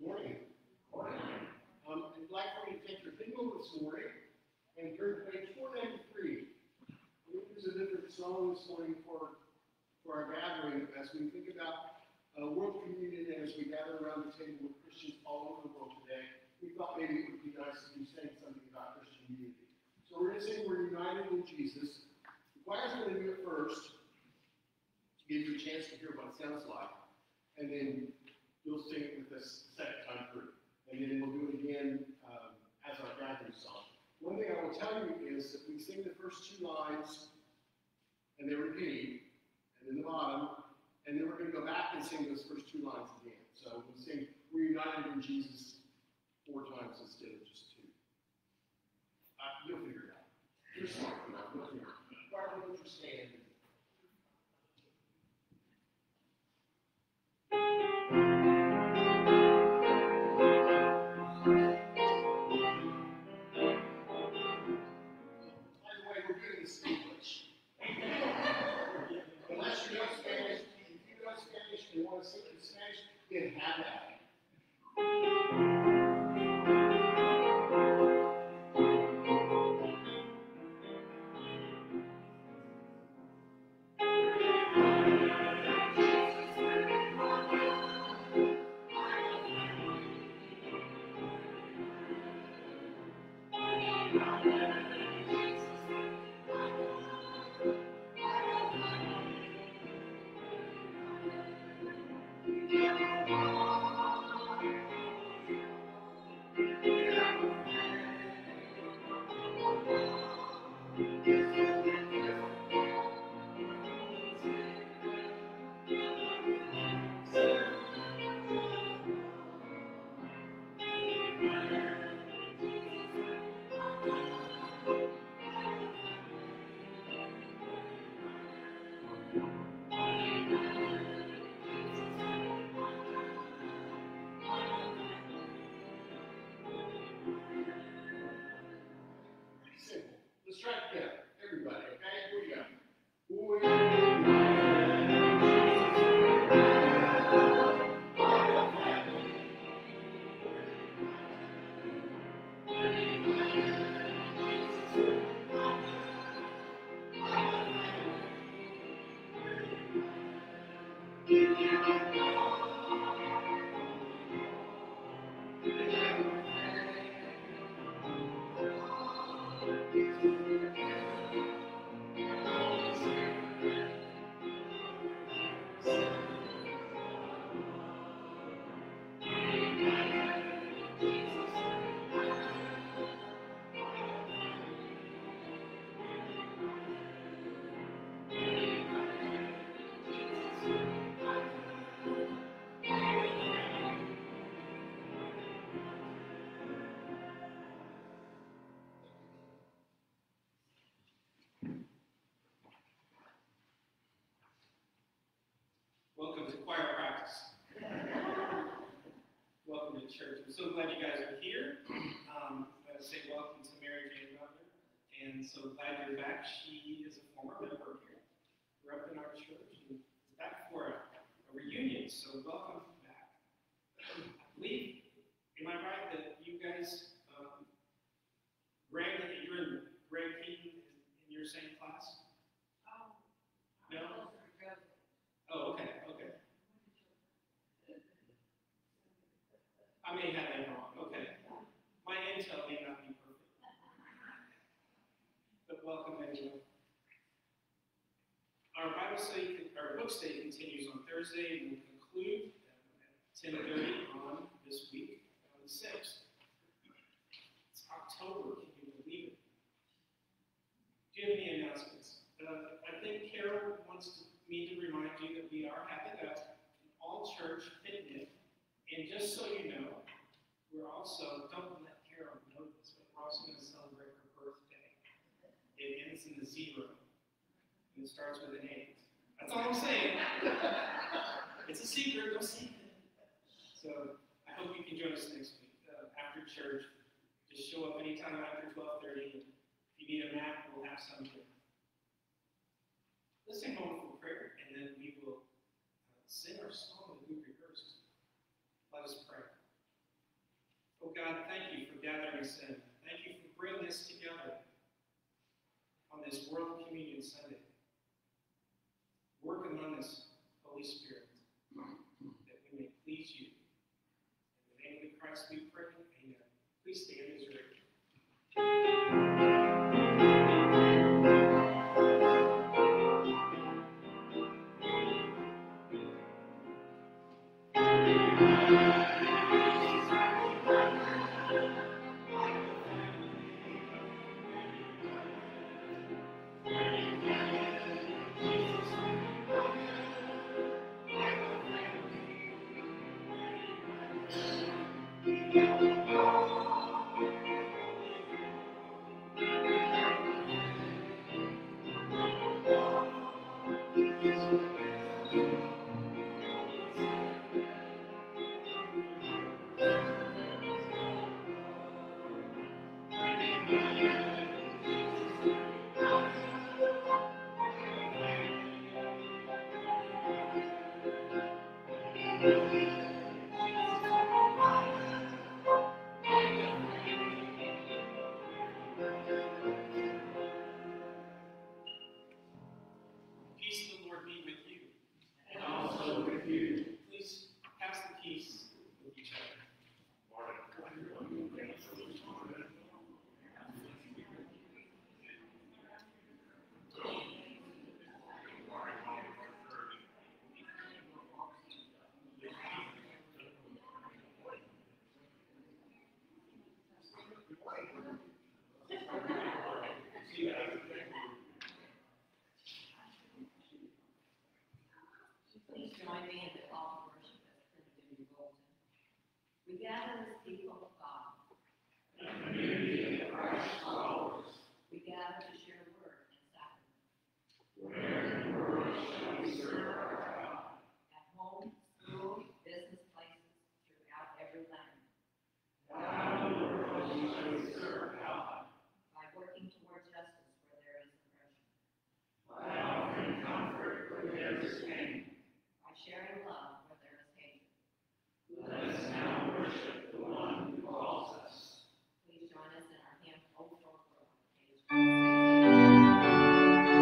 Morning. I'd like for you to take your hymnal this morning and turn to page 493. We'll use a different song this morning for our gathering as we think about world communion and as we gather around the table with Christians all over the world today. We thought maybe it would be nice if we sang something about Christian unity. So we're going to sing We're United in Jesus. The choir's going to do it first to give you a chance to hear what it sounds like. And then you'll sing it with us the second time through. And then we'll do it again as our gathering song. One thing I will tell you is that we sing the first two lines, and they repeat, and then the bottom, and then we're going to go back and sing those first two lines again. So we'll sing We're United in Jesus 4 times instead of just 2. You'll figure it out. You're smart enough. You'll figure it out. Barbara, would you stand? Unless you know Spanish, if you know Spanish and you want to sing in Spanish, then have that. Let's try it together. Everybody, okay? Here we go. Welcome to choir practice. Welcome to church. I'm so glad you guys are here. I would say welcome to Mary Jane Butler. And so glad you're back. She is a former member here. Grew up in our church and is back for a reunion. So welcome back. I believe, am I right that you guys, Greg Keaton in your same class? No? Oh, okay. I may have it wrong. Okay. My intel may not be perfect. But welcome anyway. Our book study continues on Thursday and will conclude at 10:30 on this week, on the 6th. It's October, can you believe it? Do you have any announcements? I think Carol wants me to remind you that we are having an all-church picnic. And just so you know, we're also, don't let Carol know this, but we're also going to celebrate her birthday. It ends in a 0, and it starts with an 8. That's all I'm saying. It's a secret, don't say it. So I hope you can join us next week after church. Just show up anytime after 12:30. If you need a map, we'll have some here. Let's sing a moment for prayer, and then we will sing our song that we rehearsed. Let us pray. Oh God, thank you for gathering us in. Thank you for bringing us together on this World Communion Sunday. Work among us, Holy Spirit, that we may please you. In the name of Christ we pray. Amen. Please stand as you're able. Peace of the Lord be with you. And also with you. Please pass the peace with each other. Please join me in the call to worship as printed in your bulletin. We gather as people of God. Community of Christ followers. We gather to share word and sacrament. Where in the world shall we serve our God? At home, school, business places, throughout every land. How in the world shall we serve God? By working toward justice where there is oppression. By offering comfort where there is pain. By sharing love where there is hatred. Let us now worship the one who calls us. Please join us in our hymn, O for World, page 168.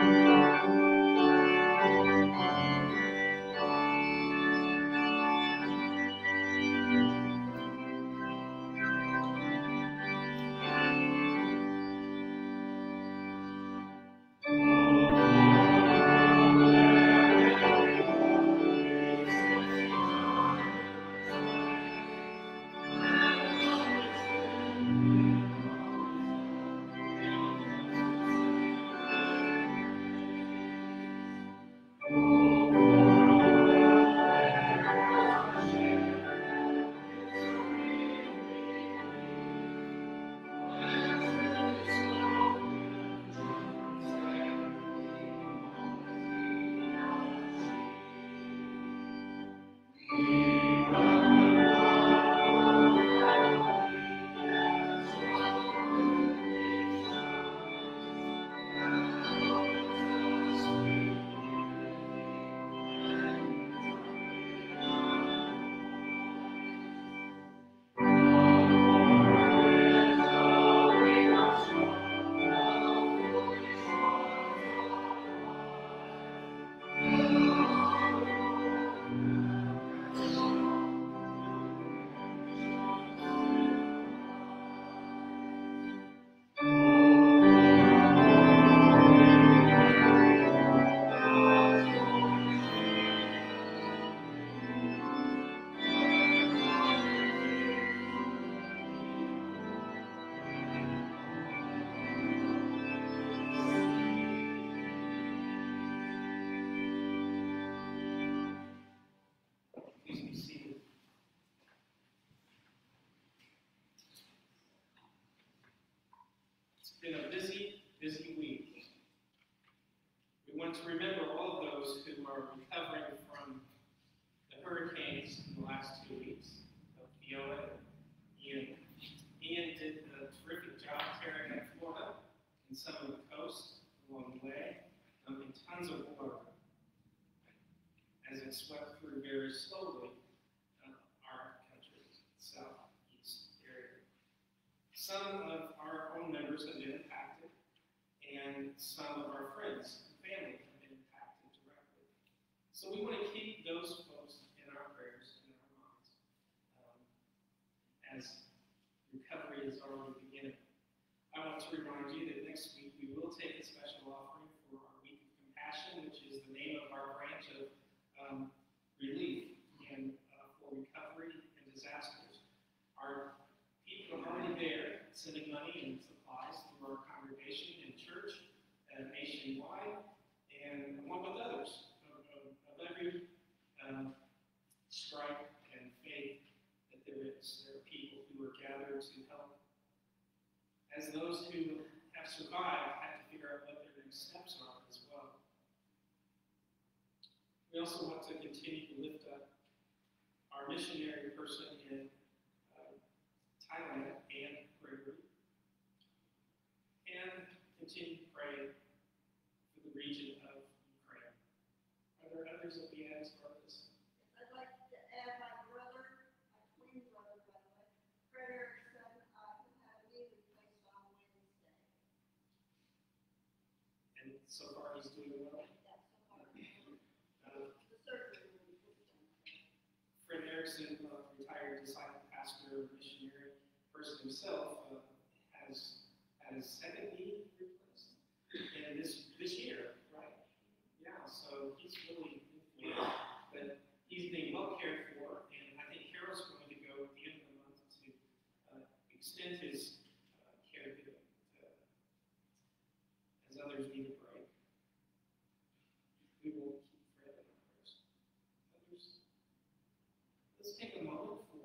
Please be seated. It's been a busy, busy week. We want to remember all of those who are recovering from the hurricanes in the last 2 weeks. Fiona, Ian. Ian did a terrific job tearing up Florida and some of the coast along the way, in tons of water as it swept through very slowly our country, southeast. Some of our own members have been impacted, and some of our friends and family have been impacted directly. So we want to keep those folks in our prayers, in our minds, as recovery is already beginning. I want to remind you that next week we will take a special offering for our Week of Compassion, which is the name of our branch of relief and for recovery and disasters. Our people are already there, sending money and supplies through our congregation and church nationwide, and along with others of every stripe and faith that there is. There are people who are gathered to help. As those who have survived have to figure out what their next steps are as well. We also want to continue to lift up our missionary person in Thailand and Gregory, and continue to pray for the region of Ukraine. Are there others that we add as part of this? I'd like to add my brother, my twin brother, by the way, Fred Erickson, who had a knee replaced on Wednesday. And so far he's doing well. That's so hard. The surgery will be put in. Fred Erickson, retired disciple pastor, missionary person himself, has had his second knee replaced. And this year, right? Yeah, so he's really influential. But he's being well cared for, and I think Carol's going to go at the end of the month to extend his care to as others need a break. We will keep Fred in our prayers. Others? Let's take a moment for.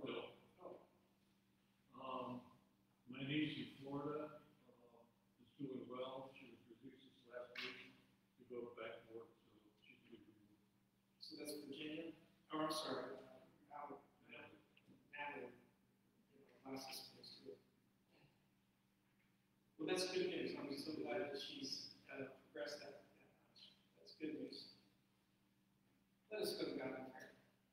My niece in Florida is doing well. She was released this last week to go back to work, so she can be removed. So that's Virginia? Oh, I'm sorry. Natalie. Last is too. Well, that's good news. I'm so glad that she's progressed that much. That's good news. Let us go to God in prayer.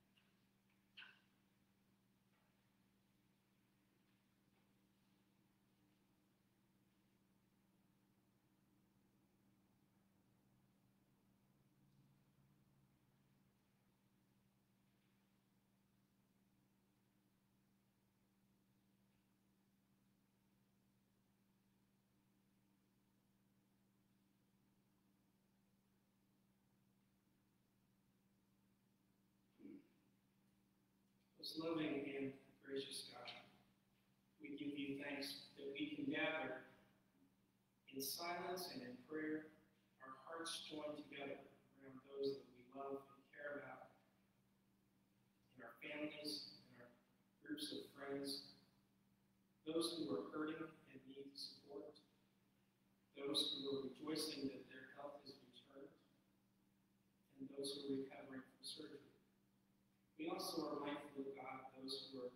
Most loving and gracious God, we give you thanks that we can gather in silence and in prayer, our hearts joined together around those that we love and care about, in our families, in our groups of friends, those who are hurting and need support, those who are rejoicing that their health is returned, and those who are recovering from surgery. We also are mindful of God, those who are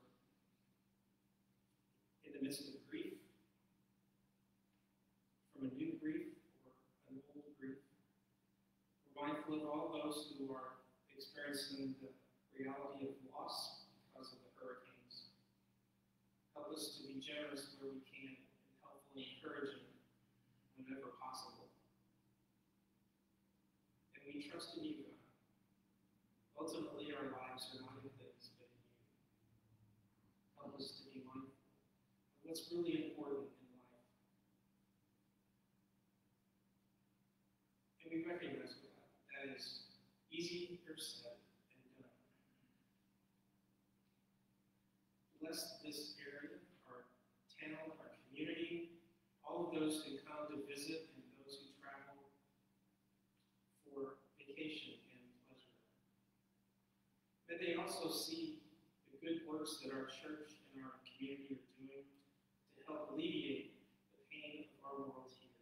in the midst of grief, from a new grief or an old grief. We're mindful of all those who are experiencing the reality of loss because of the hurricanes. Help us to be generous where we can and helpful and encouraging whenever possible. And we trust in you, God. Ultimately, our lives are not in things, but in you. Help us to be mindful of what's really important in life. And we recognize, God, that is easier said than done. Bless this area, our town, our community, all of those who come to visit and those who travel for vacation and pleasure. May they also see the good works that our church and our community are doing to help alleviate the pain of our world here.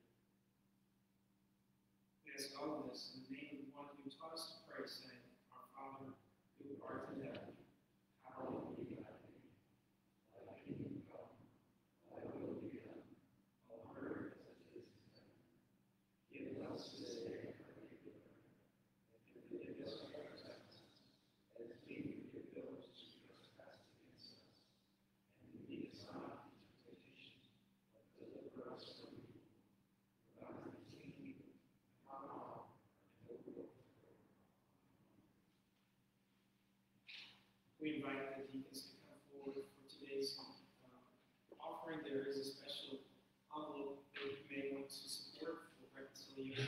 We ask all of this in the name of the one who taught us to pray, saying, Our Father, who art in heaven, hallowed be thy name. Thy kingdom come, thy will be done, on earth as it is in heaven. Give us this day our daily bread, and forgive us our trespasses, as we forgive those who trespass against us. And lead us offering, there is a special envelope that you may want to support for reconciliation.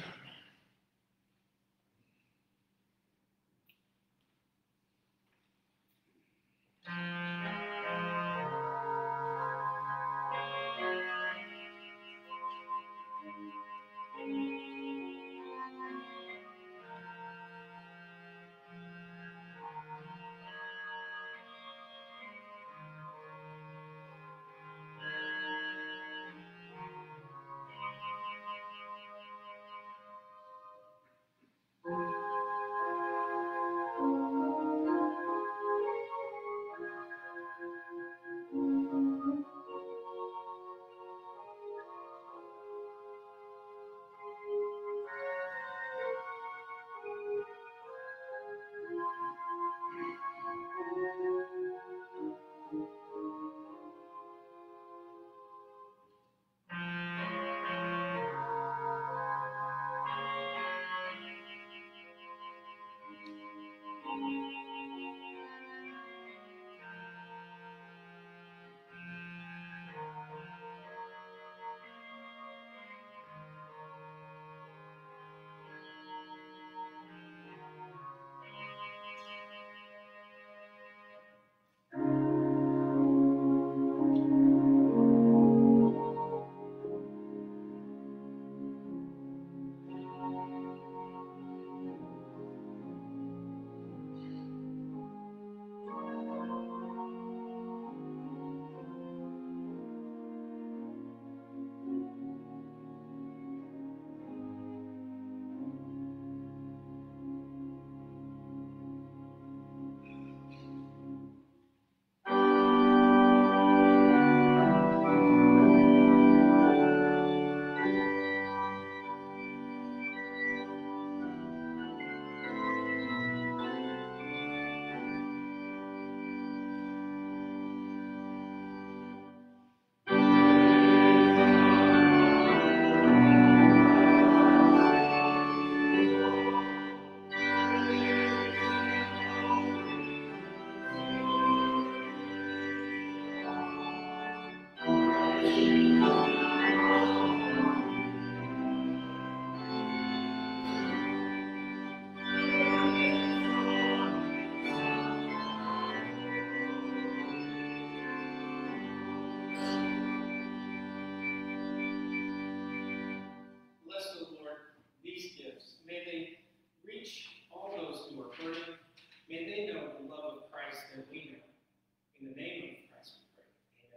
Bless, O Lord, these gifts. May they reach all those who are hurting. May they know the love of Christ that we know. In the name of Christ we pray. Amen.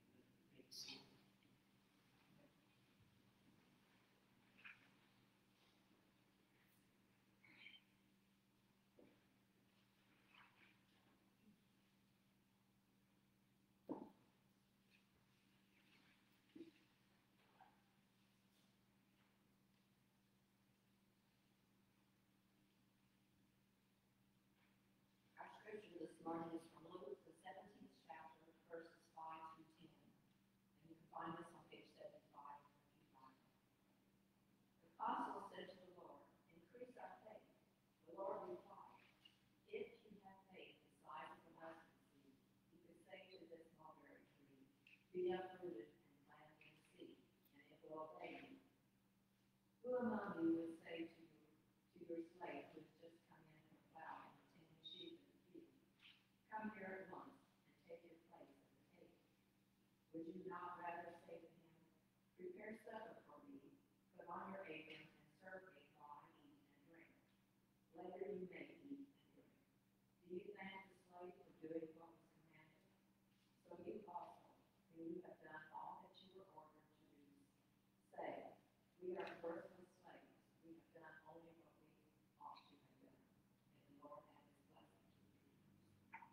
May you see. Our scripture this morning is from Luke, the 17th chapter, verses 5 through 10. And you can find this on page 75 if you find it. The apostle said to the Lord, "Increase our faith." The Lord replied, "If you have faith the size of a mustard seed, you could say to this mulberry tree, 'Be uprooted and planted in the sea,' and it will obey you. Who among you would say to your slave who has just come in from plowing or tending sheep in the field, 'Come here at once and take your place at the table'? Would you not rather say to him, 'Prepare supper for me, put on your apron, and serve me while I eat and drink'? Later you may eat and drink. Do you thank the slave for doing what was commanded? So you also, when you have done all that you were ordered to do, say, 'We are worthless slaves. We have done only what we ought to have done.' May the Lord add his blessing to the readers.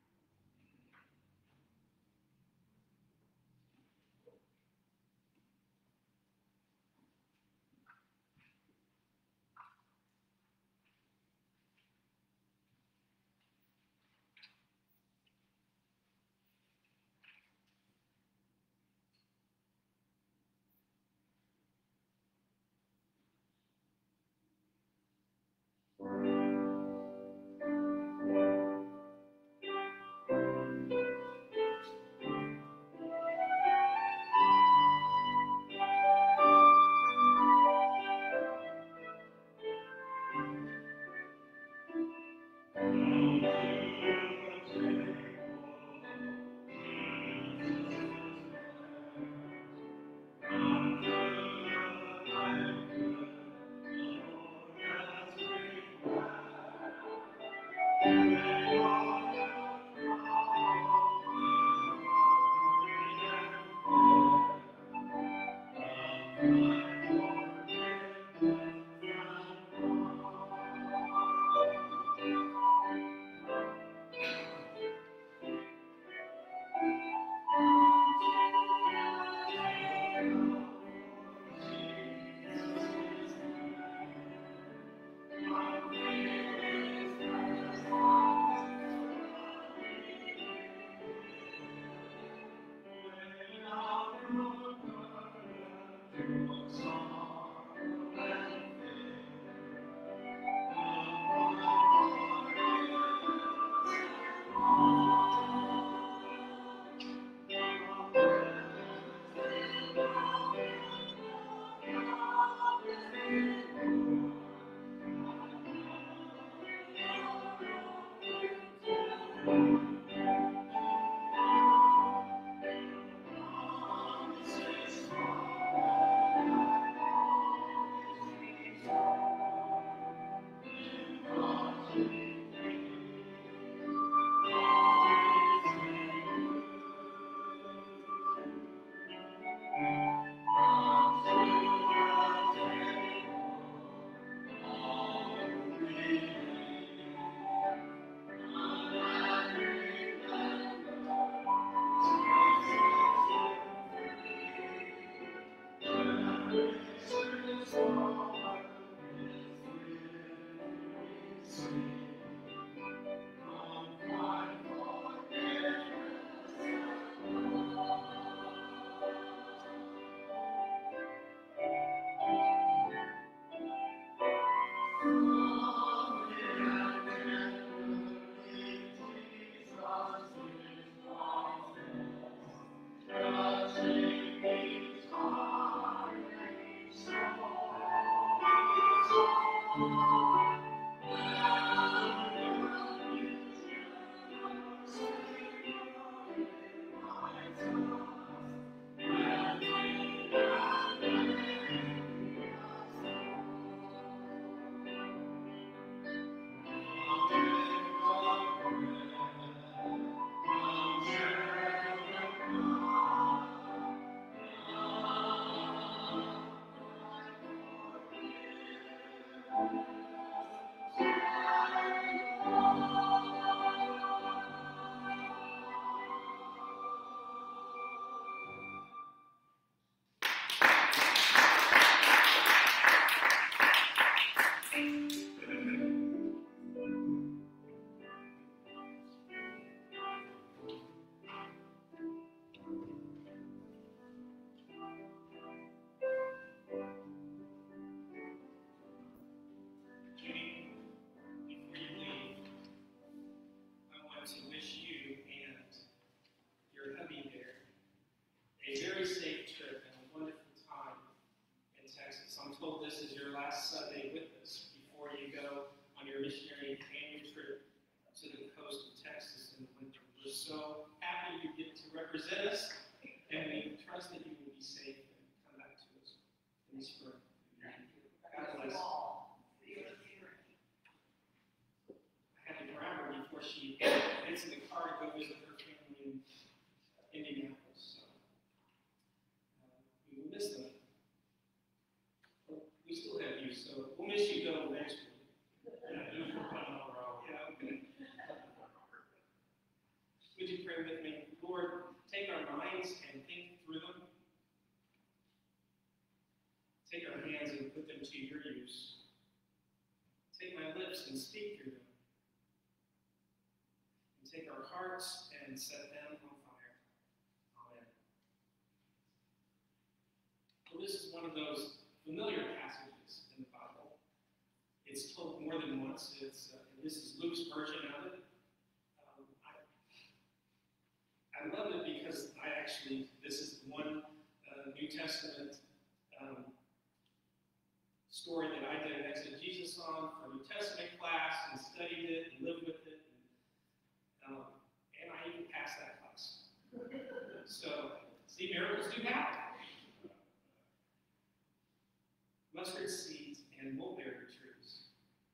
safe trip and a wonderful time in Texas. I'm told this is your last Sunday with us before you go on your missionary annual trip to the coast of Texas in the winter. We're so happy you get to represent us, and we trust that you will be safe and come back to us in the spring. God bless. I had to grab her before she gets in the car to go visit her family in Indianapolis. So, we will miss them. We still have you, so we'll miss you going next week. Yeah, just for fun overall. Yeah, okay. Would you pray with me? Lord, take our minds and think through them. Take our hands and put them to your use. Take my lips and speak through them. And take our hearts and set them on fire. Amen. Well, this is one of those familiar passages in the Bible. It's told more than once. This is Luke's version of it. I love it because this is the one New Testament story that I did an exegesis on for New Testament class and studied it and lived with it. And I even passed that class. So, see, miracles do happen. Mustard seeds and mulberry trees.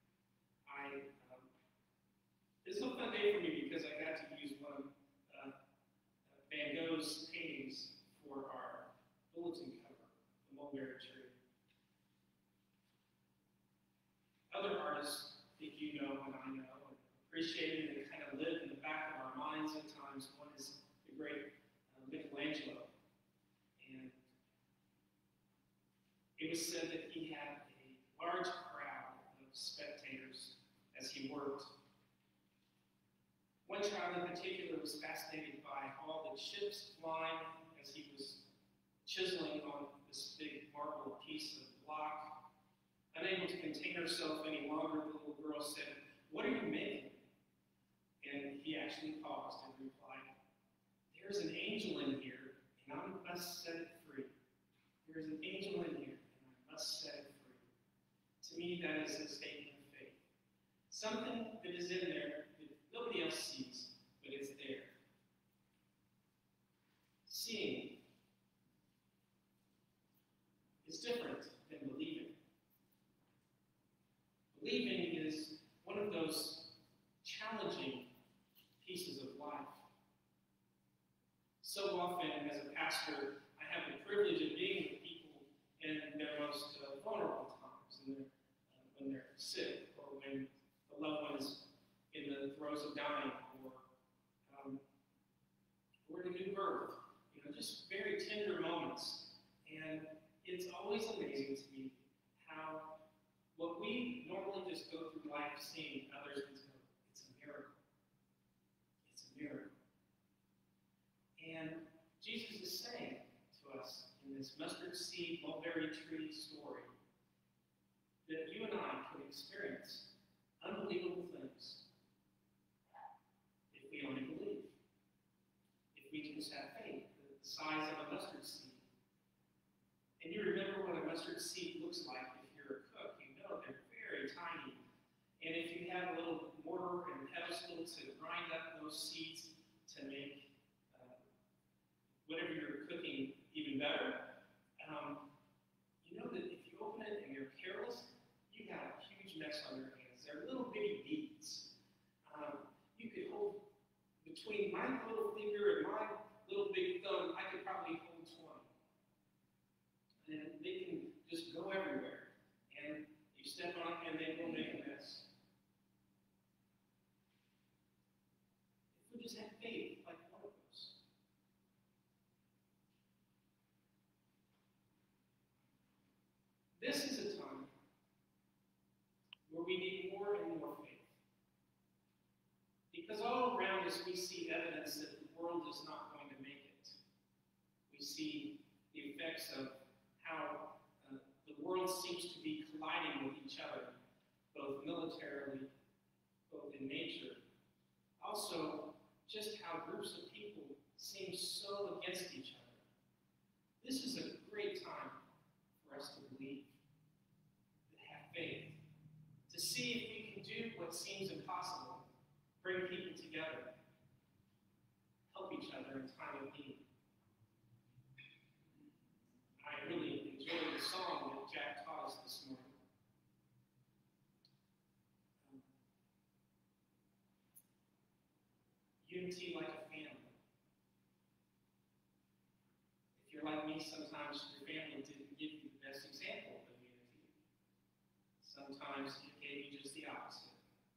This is a fun day for me because I got to use one of Van Gogh's paintings for our bulletin cover, the mulberry tree. Other artists that you know and I know and appreciate it and kind of live in the back of our minds at times. One is the great Michelangelo. And it was said that he had a large crowd of spectators as he worked. One child in particular was fascinated by all the chips flying as he was chiseling on this big marble piece of block. Unable to contain herself any longer, the little girl said, "What are you making?" And he actually paused and replied, "There's an angel in here, and I must set it free. There is an angel in here, and I must set it free." To me, that is a statement of faith. Something that is in there that nobody else sees, but it's there. Seeing is different than believing. Believing is one of those challenging pieces of life. So often, as a pastor, I have the privilege of being with people in their most vulnerable times, when they're sick, or when the loved one is in the throes of dying, or in a new birth. Just very tender moments. And it's always amazing to me how what we normally just go through life seeing others can go, it's a miracle. It's a miracle. And Jesus is saying to us in this mustard seed, mulberry tree story that you and I can experience unbelievable things if we only believe. If we can just have faith, the size of a mustard seed. And you remember what a mustard seed looks like if you're a cook. You know they're very tiny. And if you have a little mortar and pestle to grind up those seeds to make whatever you're cooking even better, you know that if you open it and you're careless, you got a huge mess on your hands. They're little bitty beads. You could hold between my little finger and my little big thumb, I could probably hold 20. And they can just go everywhere. And you step on it and they will make a mess. If we just had faith like one of those. This is a time where we need more and more faith. Because all around us we see evidence that the world is not going to make it. We see the effects of how the world seems to be colliding with each other, both militarily, both in nature. Also, just how groups of people seem so against each other. This is a great time for us to believe, to have faith, to see if we can do what seems impossible, bring people together, help each other in time of need. I really enjoyed the song that Jack taught us this morning. Unity like a family. If you're like me, sometimes your family didn't give you the best example of unity. Sometimes it gave you just the opposite.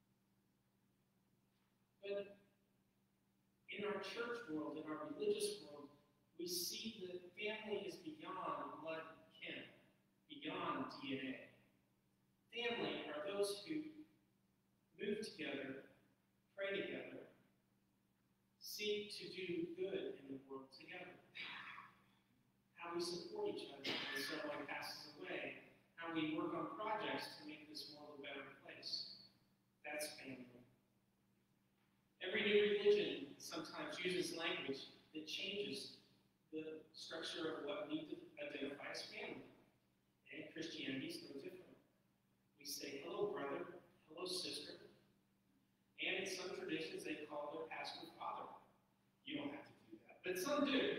But in our church world, in our religious world, we see that family is beyond blood kin, beyond DNA. Family are those who move together, pray together, seek to do good in the world together. How we support each other when someone passes away. How we work on projects to make this world a better place. That's family. Every new religion sometimes uses language that changes the structure of what we identify as family. And Christianity is no different. We say, hello, brother, hello, sister. And in some traditions, they call their pastor father. You don't have to do that, but some do.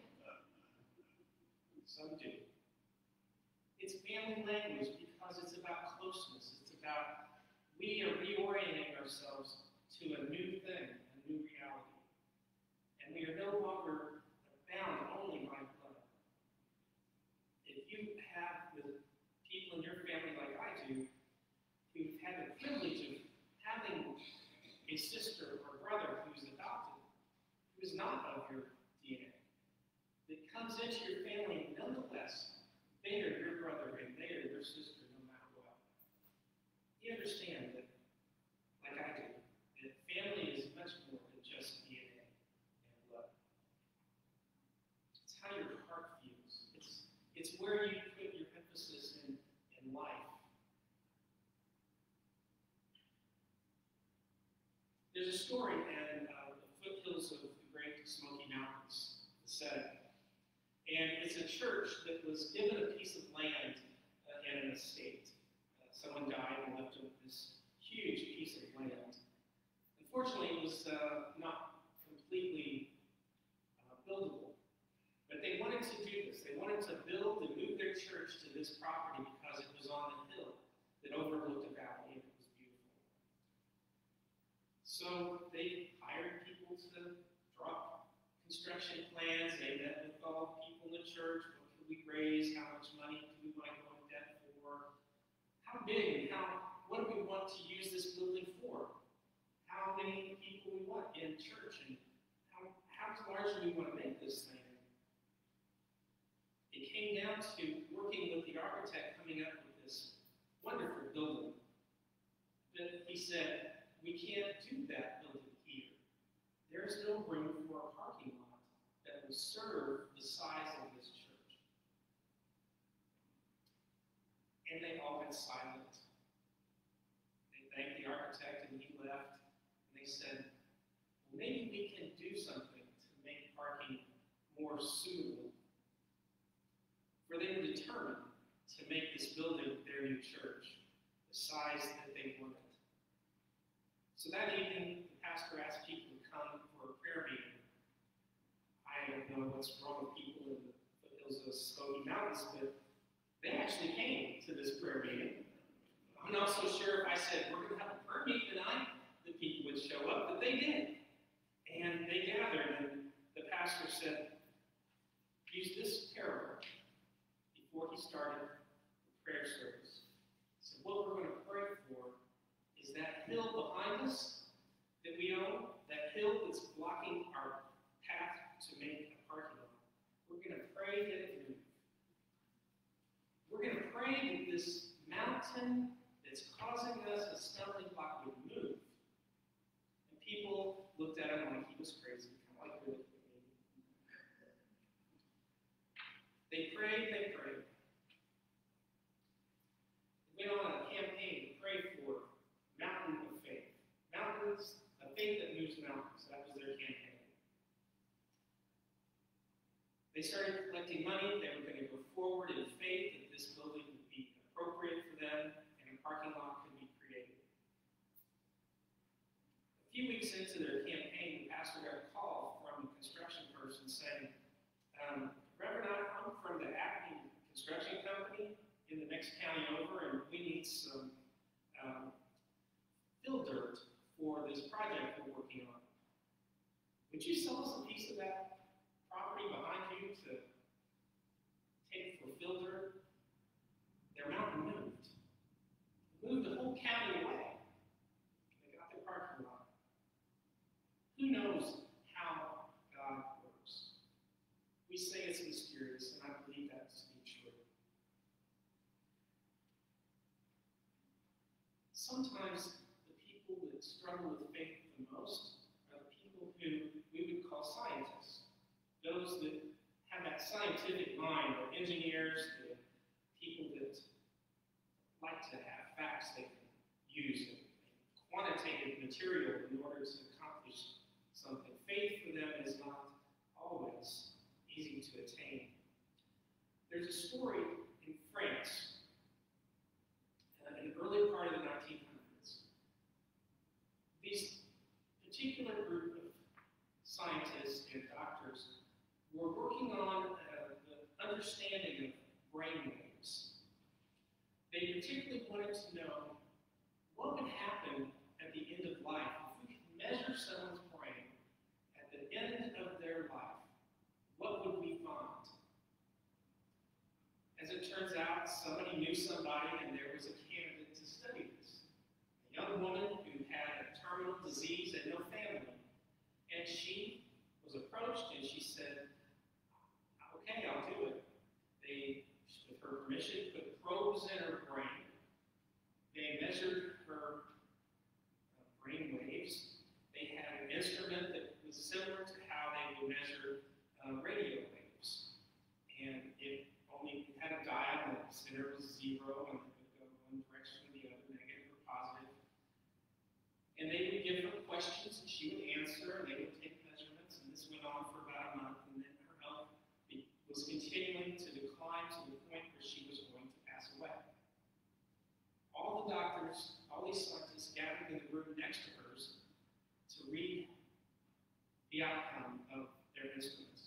Some do. It's family language because it's about closeness. It's about we are reorienting ourselves to a new thing, a new reality. And we are no longer bound only by blood. If you have the people in your family like I do, who've had the privilege of having a sister or brother who's adopted, who is not of your DNA, that comes into your family nonetheless, they are your brother and they are your sister no matter what. You understand that, like I do, that family is much more than just DNA and blood. It's how your heart feels. It's where you put your emphasis in life. There's a story in the foothills of the Great Smoky Mountains, the setting. And it's a church that was given a piece of land in an estate. Someone died and left them this huge piece of land. Unfortunately, it was not completely buildable. But they wanted to do this. They wanted to build and move their church to this property because it was on a hill that overlooked a valley and it was beautiful. So they hired people to draw construction plans. They met with all people in the church. What could we raise? How much money do we want to go in debt for? How big and what do we want to use this building for? How many people we want in church and how large do we want to make this thing? It came down to working with the architect coming up with this wonderful building. But he said, we can't do that building here. There's no room for a parking lot that will serve the size of this church. And they all went silent. They thanked the architect and he left. And they said, well, maybe we can do something to make parking more suitable. For they were determined to make this building their new church, the size that they wanted. So that evening, the pastor asked people to come for a prayer meeting. I don't know what's wrong with people in the foothills of the Smoky Mountains, but they actually came to this prayer meeting. I'm not so sure if I said, we're going to have a prayer meeting tonight, that people would show up, but they did. And they gathered, and the pastor said, use this parable before he started the prayer service. So what we're going to pray for is that hill behind us that we own, that hill that's blocking our path to make a parking lot. We're going to pray that it moves. We're going to pray that this mountain that's causing us a stumbling block would move. And people looked at him like he was crazy, kind of like really me. They prayed, they prayed. They went on a campaign to pray for mountain of faith. Mountains, a faith that moves mountains. That was their campaign. They started collecting money. They were going to go forward in faith that this building would be appropriate for them and a parking lot could be created. A few weeks into their campaign, the pastor got a call from a construction person saying, Reverend, I'm from the Acme Construction Company in the next county over, and we need some fill dirt for this project we're working on. Would you sell us a piece of that property behind you to take for fill dirt? Their mountain moved. It moved the whole county away. They got their parking lot. Who knows how God works? We say it's mysterious, and I believe that to be true. Sometimes the people that struggle with faith the most are the people who we would call scientists. Those that have that scientific mind, the engineers, the people that like to have facts they can use, and quantitative material in order to accomplish something. Faith for them is not always easy to attain. There's a story in France in the early part of the 1900s. These particular group of scientists and doctors were working on the understanding of brain waves. They particularly wanted to know what would happen at the end of life if we could measure someone's brain at the end of their life. What would we find? As it turns out, somebody knew somebody, and there was a candidate to study this. A young woman who had a terminal disease and no family. And she was approached, and she said, okay, I'll do it. They, with her permission, put probes in her brain. They measured her brain waves. They had an instrument that was similar to how they would measure radio waves. And it only had a dial, and the center was 0, and it would go one direction or the other, negative or positive. And they would give her questions, and she would answer, and they would take measurements, and this went on for about a month, and then her health was continuing to decline to the point where she was going to pass away. All the doctors, all these scientists gathered in the room next to hers to read the outcome of their instruments.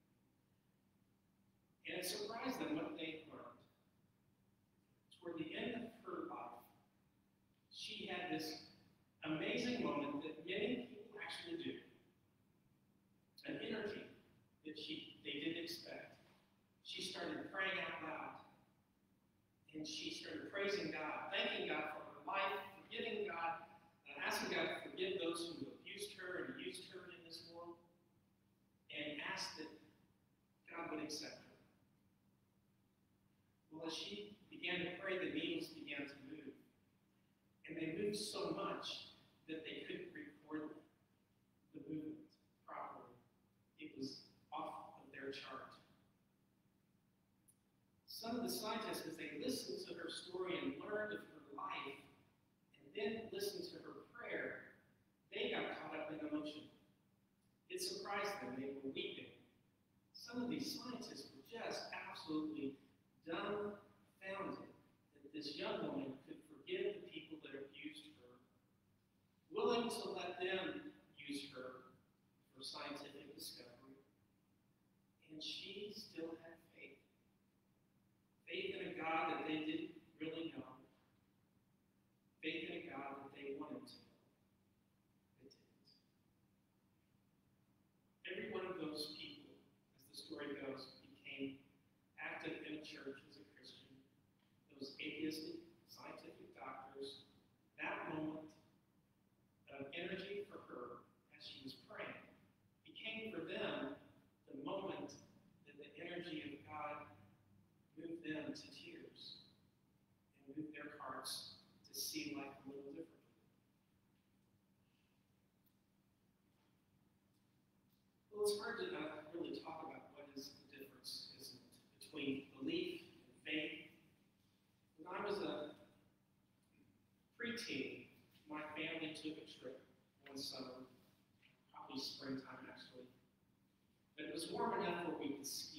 And it surprised them what they learned. Toward the end of her life, she had this amazing moment that many people actually do. An energy that they didn't expect. She started praying out loud. And she started praising God, thanking God for her life, forgiving God, asking God to forgive those who abused her and used her in this world, and asked that God would accept her. Well, as she began to pray, the needles began to move. And they moved so much that they couldn't record the movement properly. It was off of their chart. Some of the scientists, as they listened to her story and learned of her life, and then listened to her prayer, they got caught up in emotion. It surprised them. They were weeping. Some of these scientists were just absolutely dumbfounded that this young woman could forgive the people that abused her, willing to let them use her for scientific discovery. And she still had faith. Faith in a God that they didn't really know. Faith in a God that they wanted to know. They didn't. Every one of those people, as the story goes, became active in a church as a Christian. Those atheistic, scientific doctors, that moment of energy for her as she was praying became for them the moment that the energy of God moved them to tears and moved their hearts to see life a little differently. Well, it's hard to really talk about what is the difference, isn't it, between belief and faith. When I was a preteen, my family took a trip one summer, probably springtime actually. But it was warm enough where we could ski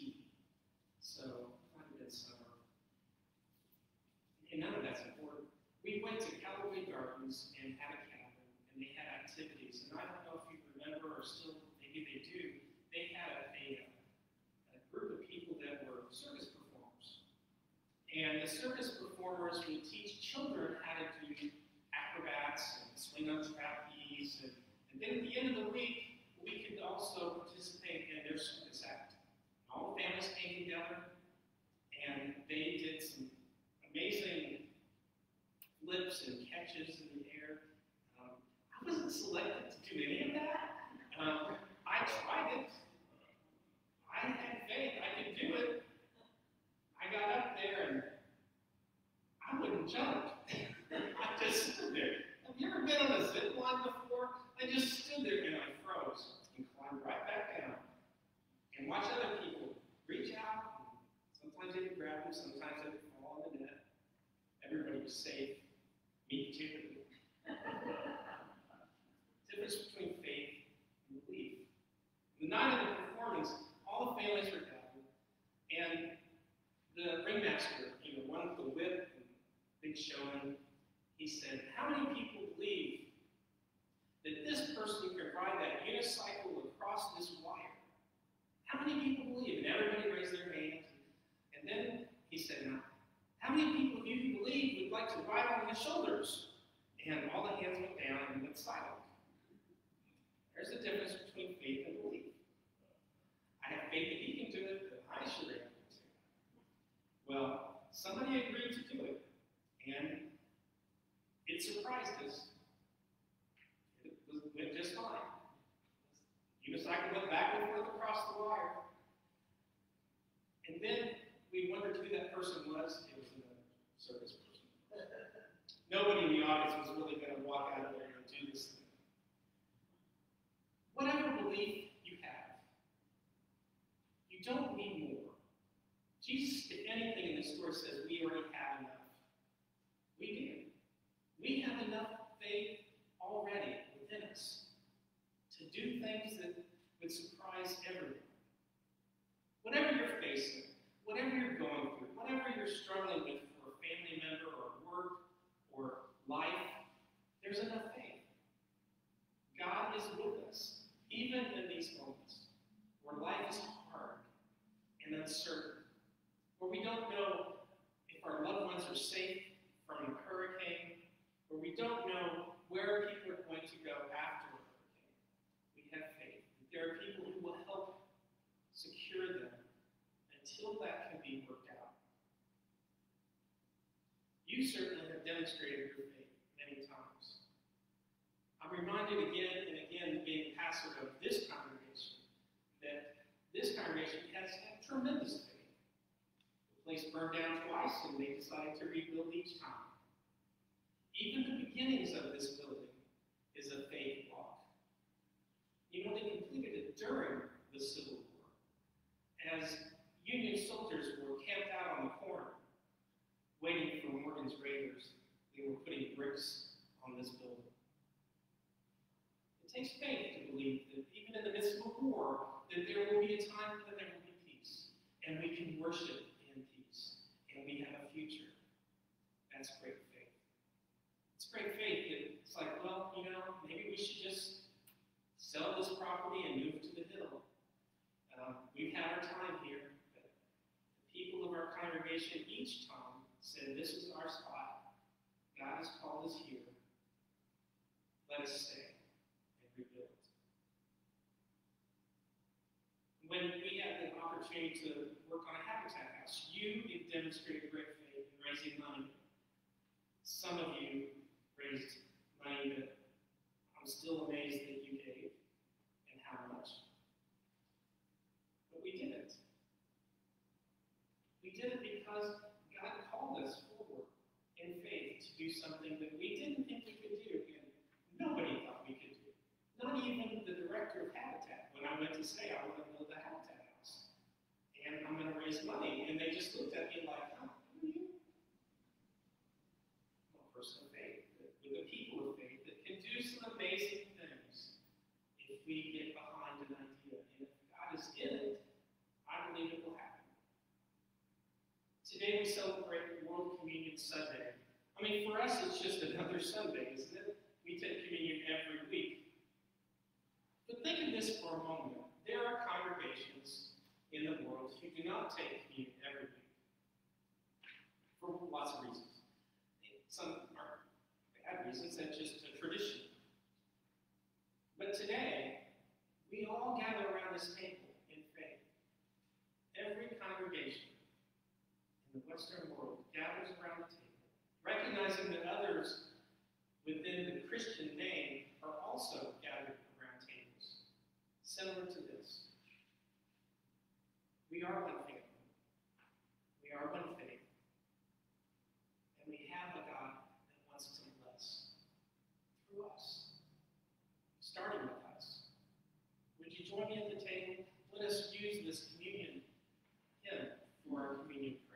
And none of that's important. We went to Callaway Gardens and had a cabin, and they had activities. And I don't know if you remember, or still, maybe they do, they had a group of people that were circus performers. And the circus performers would teach children how to do acrobats and swing on trapeze. And then at the end of the week, we could also participate in their circus act. All the families came together, and they did some amazing flips and catches in the air. I wasn't selected to do any of that. I tried it. I had faith I could do it. I got up there and I wouldn't jump. I just stood there. Have you ever been on a zip line before? I just stood there and I froze and climbed right back down and watched other people reach out. Sometimes they would grab them, sometimes they would fall on the net. Everybody was safe. Me too. Difference between faith and belief. The night of the performance, all the families were gathered, and the ringmaster, one with the whip and big showman, he said, "How many people believe that this person can ride that unicycle across this wire? How many people believe?" And everybody raised their hands. And then he said, "Now, how many people do you believe would like to ride on his shoulders?" And all the hands went down and went silent. There's the difference between faith and belief. I have faith that he can do it, but I sure am. Well, somebody agreed to do it, and it surprised us. It went just fine. Unicycle went back and forth across the wire. And then we wondered who that person was. It was another circus person. Nobody in the audience was really going to walk out of there and do this thing. Whatever belief you have, you don't need more. Jesus, if anything in this story, says we already have enough. We do. We have enough faith already within us to do things that would surprise everyone. Whatever you're facing, whatever you're going through, whatever you're struggling with for a family member or work or life, there's enough faith. God is with us, even in these moments where life is hard and uncertain, where we don't know if our loved ones are safe from a hurricane, where we don't know where people are going to go after a hurricane. We have faith that there are people who will help secure them until that can be worked out. You certainly have demonstrated your faith many times. I'm reminded again and again, being pastor of this congregation, that this congregation has had tremendous faith. The place burned down twice, and they decided to rebuild each time. Even the beginnings of this building is a faith walk. They completed it during the Civil War, as Union soldiers were camped out on the corner, waiting for Morgan's raiders. They were putting bricks on this building. It takes faith to believe that even in the midst of a war, that there will be a time that there will be peace, and we can worship in peace, and we have a future. That's great faith. It's great faith that it's like, well, maybe we should just sell this property and move to the hill. We've had our time here, but the people of our congregation each time said, this is our spot. God has called us here. Let us stay and rebuild. When we had the opportunity to work on a habitat house, you demonstrated great faith in raising money. Some of you raised money that I'm still amazed that you gave and how much. But we did it. We did it because God called us forward in faith to do something that we didn't think we could do, and nobody thought we could do. Not even the director of Habitat, when I went to say I want to build a Habitat house, and I'm going to raise money, and they just looked at me like, who are you? I'm a person of faith, with a people of faith that can do some amazing things if we get behind an idea. And if God is in it, I believe it will happen. Today we celebrate World Communion Sunday. I mean, for us, it's just another Sunday, isn't it? We take communion every week. But think of this for a moment. There are congregations in the world who do not take communion every week for lots of reasons. Some are bad reasons, that's just a tradition. But today, we all gather around this table in faith. Every congregation in the Western world gathers around the table, recognizing that others within the Christian name are also gathered around tables, similar to this. We are one family. We are one faith. And we have a God that wants to bless through us, starting with us. Would you join me at the table? Let us use this communion hymn for our communion prayer.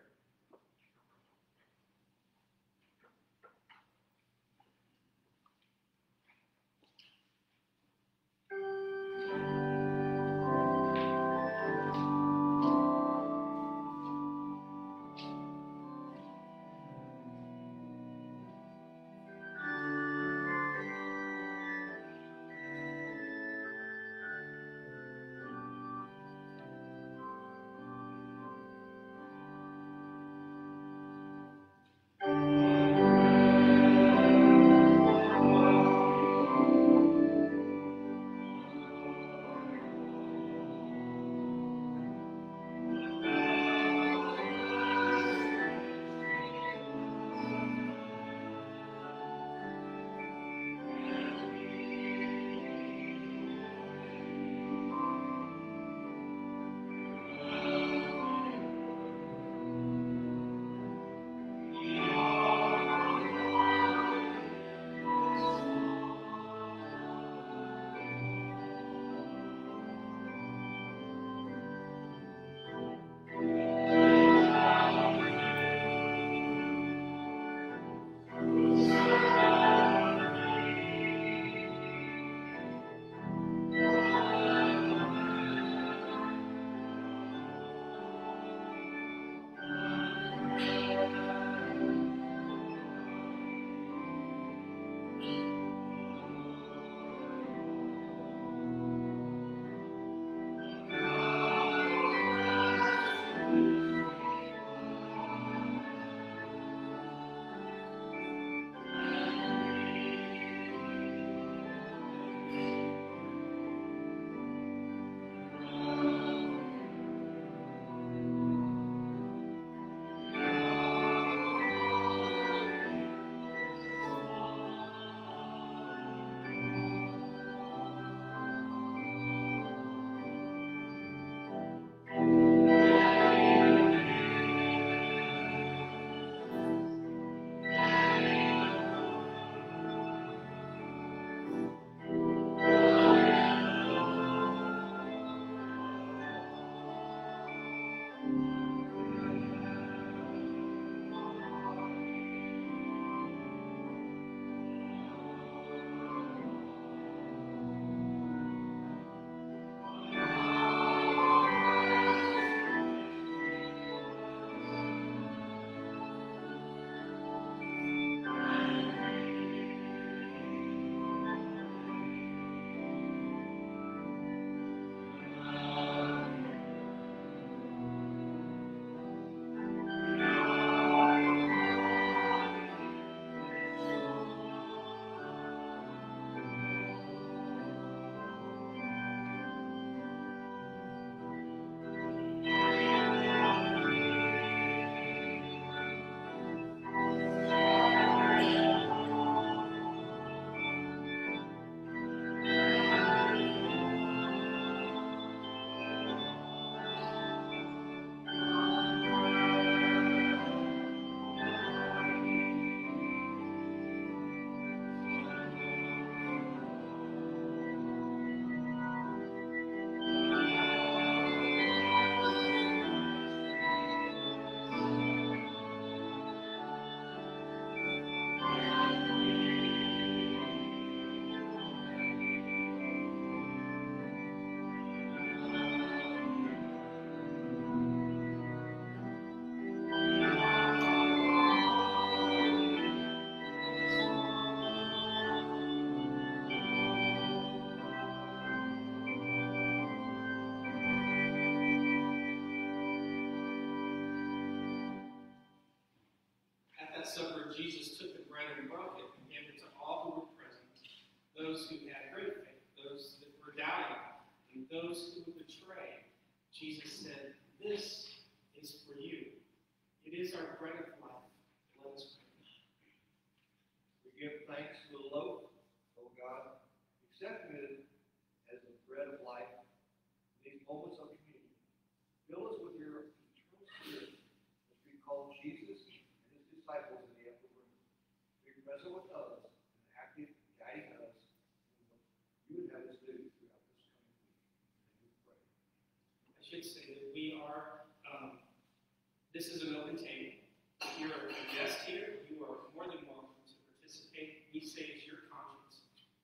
that supper, Jesus took the bread and broke it and gave it to all who were present, those who had great faith, those that were doubting, and those who would betray. Jesus said, "This is for you. It is our bread of life. Let us pray." We give thanks for the loaf, O God, accepting it as the bread of life in these moments of communion. Fill us with your eternal spirit as we call Jesus and his disciples in the upper room. Be present with us and active, guiding us in what you would have us do throughout this coming week. And we pray. I should say that we are, this is an open table. If you're a guest here, you are more than welcome to participate. We say it's your conscience.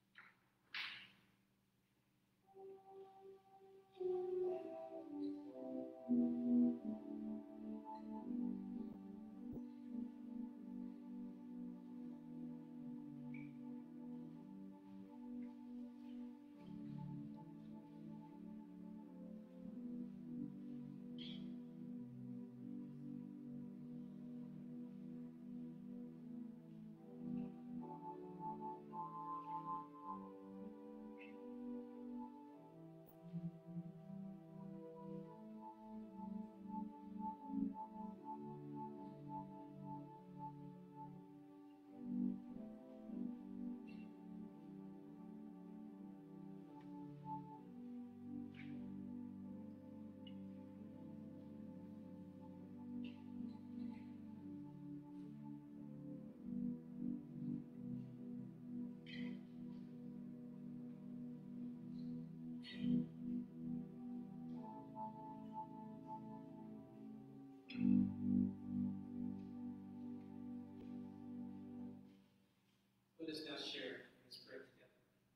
Let us now share this prayer together.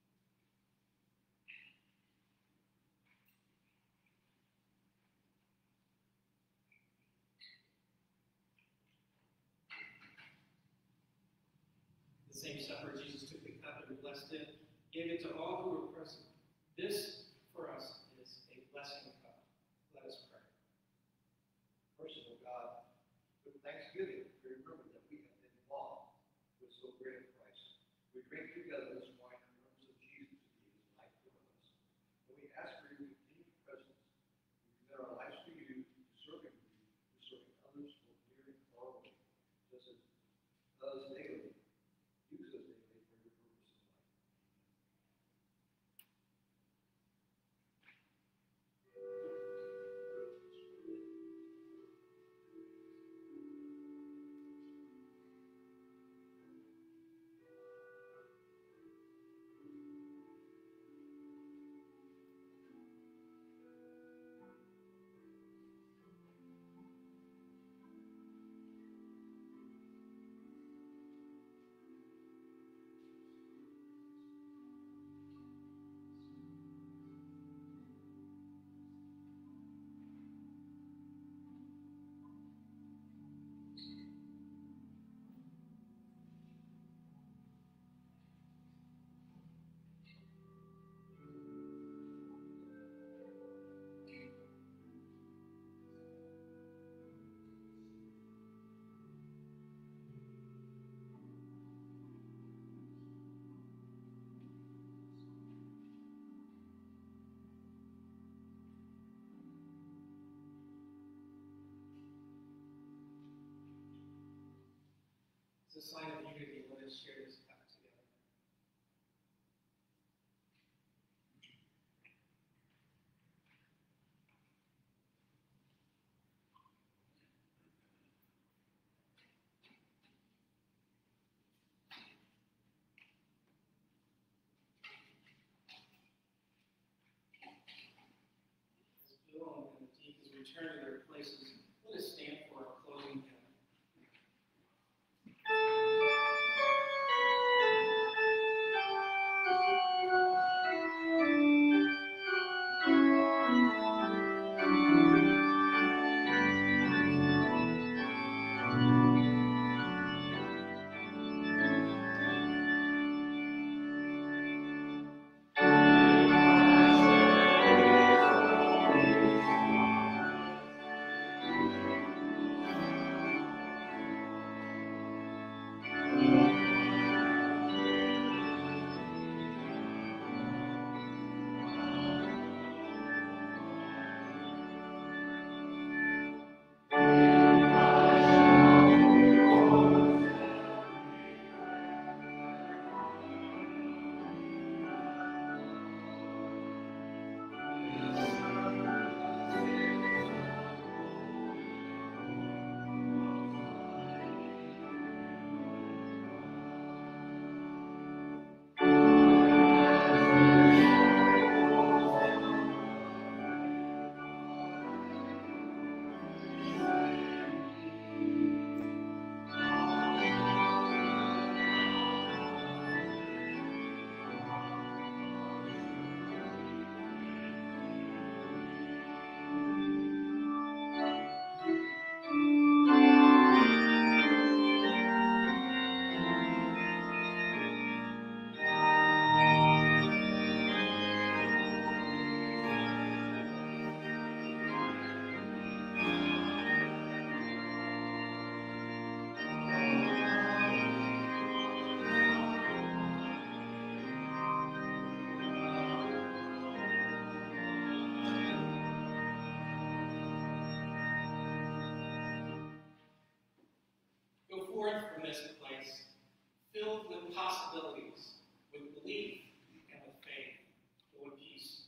The same supper, Jesus took the cup and blessed it, gave it to all who were present. This, for us, is a blessing cup. Let us pray. Merciful God, with thanksgiving, we remember that we have been bought with so great a price. We drink together this wine in terms of Jesus who gave his life for us. And we ask for your continued presence. We commit our lives to you, to serving others both near and far away, just as us daily. Use us daily for your purpose in life. As a sign of unity, let us share this cup together. As Bill and the deacons return to their places, let us stand for our closing hymn. in this place, filled with possibilities, with belief and with faith. Go in peace.